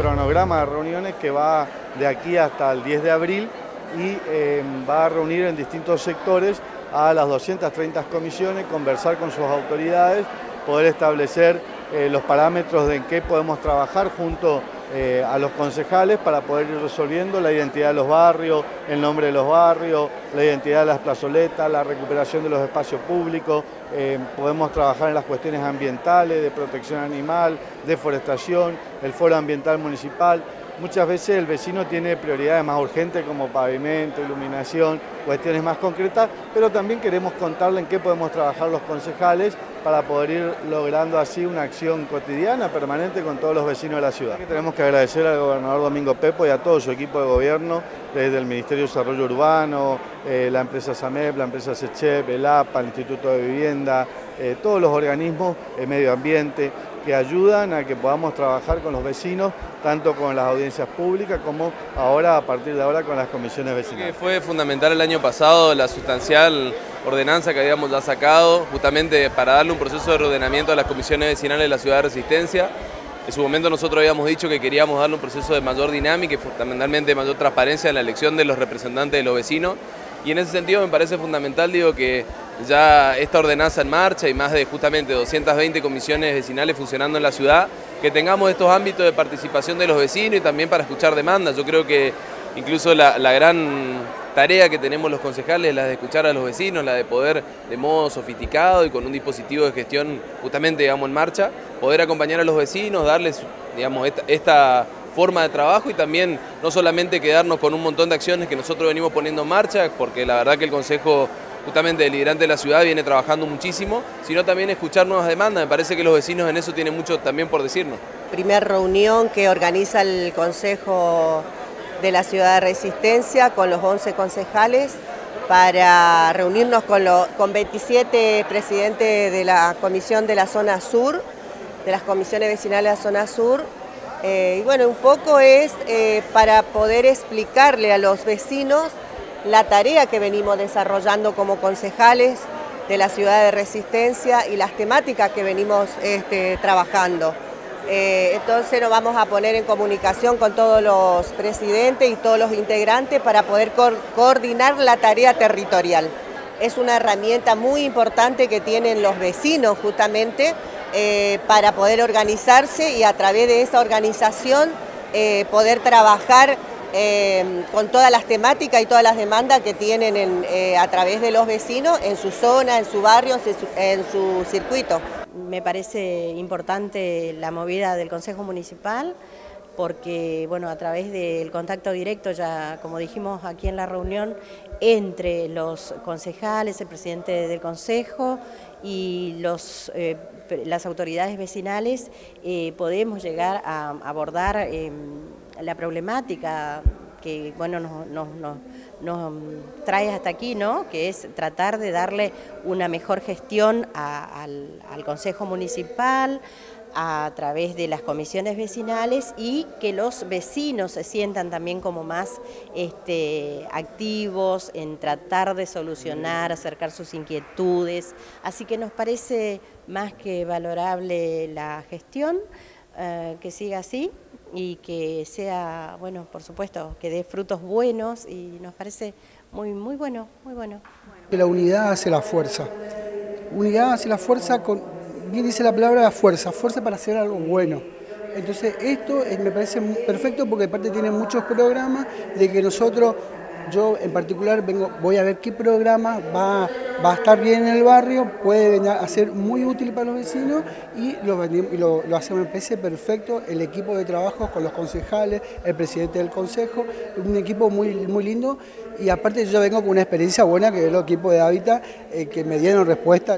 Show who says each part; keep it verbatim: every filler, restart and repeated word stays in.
Speaker 1: cronograma de reuniones que va de aquí hasta el diez de abril y eh, va a reunir en distintos sectores a las doscientas treinta comisiones, conversar con sus autoridades, poder establecer eh, los parámetros de en qué podemos trabajar junto eh, a los concejales para poder ir resolviendo la identidad de los barrios, el nombre de los barrios, la identidad de las plazoletas, la recuperación de los espacios públicos, eh, podemos trabajar en las cuestiones ambientales, de protección animal, deforestación, el foro ambiental municipal. Muchas veces el vecino tiene prioridades más urgentes como pavimento, iluminación, cuestiones más concretas, pero también queremos contarle en qué podemos trabajar los concejales para poder ir logrando así una acción cotidiana, permanente con todos los vecinos de la ciudad. Tenemos que agradecer al gobernador Domingo Pepo y a todo su equipo de gobierno, desde el Ministerio de Desarrollo Urbano, eh, la empresa SAMEP, la empresa SECHEP, el A P A, el Instituto de Vivienda, eh, todos los organismos de medio ambiente, que ayudan a que podamos trabajar con los vecinos, tanto con las audiencias públicas como ahora, a partir de ahora, con las comisiones vecinales.
Speaker 2: Fue fundamental el año pasado la sustancial ordenanza que habíamos ya sacado, justamente para darle un proceso de reordenamiento a las comisiones vecinales de la ciudad de Resistencia. En su momento nosotros habíamos dicho que queríamos darle un proceso de mayor dinámica y fundamentalmente de mayor transparencia en la elección de los representantes de los vecinos. Y en ese sentido me parece fundamental, digo, que ya esta ordenanza en marcha y más de justamente doscientas veinte comisiones vecinales funcionando en la ciudad, que tengamos estos ámbitos de participación de los vecinos y también para escuchar demandas. Yo creo que incluso la, la gran tarea que tenemos los concejales es la de escuchar a los vecinos, la de poder de modo sofisticado y con un dispositivo de gestión justamente, digamos, en marcha, poder acompañar a los vecinos, darles, digamos, esta, esta forma de trabajo y también no solamente quedarnos con un montón de acciones que nosotros venimos poniendo en marcha, porque la verdad que el Consejo justamente deliberante de la ciudad viene trabajando muchísimo, sino también escuchar nuevas demandas. Me parece que los vecinos en eso tienen mucho también por decirnos.
Speaker 3: Primera reunión que organiza el Consejo de la Ciudad de Resistencia con los once concejales para reunirnos con, los, con veintisiete presidentes de la Comisión de la Zona Sur, de las comisiones vecinales de la Zona Sur. Eh, y bueno, un poco es eh, para poder explicarle a los vecinos la tarea que venimos desarrollando como concejales de la ciudad de Resistencia y las temáticas que venimos este, trabajando. Eh, entonces nos vamos a poner en comunicación con todos los presidentes y todos los integrantes para poder co coordinar la tarea territorial. Es una herramienta muy importante que tienen los vecinos justamente eh, para poder organizarse y a través de esa organización eh, poder trabajar Eh, con todas las temáticas y todas las demandas que tienen en, eh, a través de los vecinos en su zona, en su barrio, en su, en su circuito.
Speaker 4: Me parece importante la movida del Consejo Municipal porque, bueno, a través del contacto directo, ya como dijimos aquí en la reunión, entre los concejales, el presidente del Consejo y los, eh, las autoridades vecinales, eh, podemos llegar a abordar eh, la problemática que, bueno, nos, nos, nos, nos trae hasta aquí, ¿no? Que es tratar de darle una mejor gestión a, al, al Consejo Municipal, a través de las comisiones vecinales y que los vecinos se sientan también como más este, activos en tratar de solucionar, acercar sus inquietudes. Así que nos parece más que valorable la gestión, eh, que siga así y que sea, bueno, por supuesto, que dé frutos buenos y nos parece muy, muy bueno, muy bueno.
Speaker 5: Que la unidad hace la fuerza. Unidad hace la fuerza con... Bien dice la palabra la fuerza, fuerza para hacer algo bueno. Entonces esto me parece perfecto porque aparte tiene muchos programas de que nosotros, yo en particular vengo, voy a ver qué programa va, va a estar bien en el barrio, puede venir a ser muy útil para los vecinos y lo, y lo, lo hacemos, me parece perfecto, el equipo de trabajo con los concejales, el presidente del consejo, un equipo muy, muy lindo y aparte yo vengo con una experiencia buena que es el equipo de Hábitat eh, que me dieron respuesta.